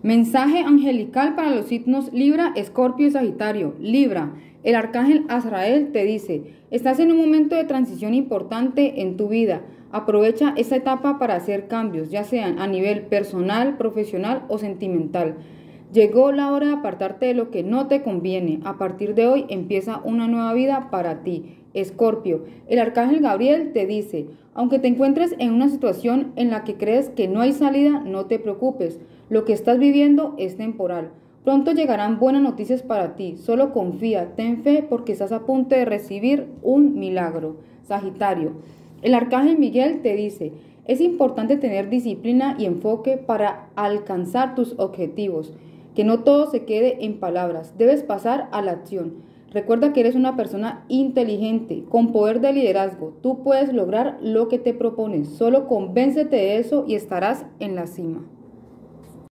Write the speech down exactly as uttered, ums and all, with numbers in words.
Mensaje angelical para los signos Libra, Escorpio y Sagitario. Libra, el arcángel Azrael te dice: estás en un momento de transición importante en tu vida. Aprovecha esta etapa para hacer cambios, ya sean a nivel personal, profesional o sentimental. Llegó la hora de apartarte de lo que no te conviene. A partir de hoy empieza una nueva vida para ti. Escorpio, el arcángel Gabriel te dice: aunque te encuentres en una situación en la que crees que no hay salida, no te preocupes. Lo que estás viviendo es temporal. Pronto llegarán buenas noticias para ti. Solo confía, ten fe, porque estás a punto de recibir un milagro. Sagitario, el arcángel Miguel te dice: es importante tener disciplina y enfoque para alcanzar tus objetivos. Que no todo se quede en palabras. Debes pasar a la acción. Recuerda que eres una persona inteligente, con poder de liderazgo. Tú puedes lograr lo que te propones. Solo convéncete de eso y estarás en la cima.